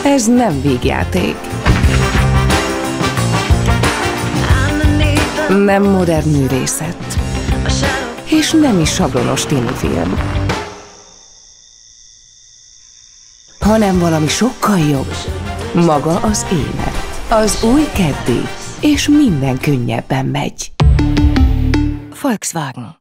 Ez nem vígjáték. Nem modern művészet. És nem is sablonos tini-film. Hanem valami sokkal jobb. Maga az élet. Az új Caddy. És minden könnyebben megy. Volkswagen.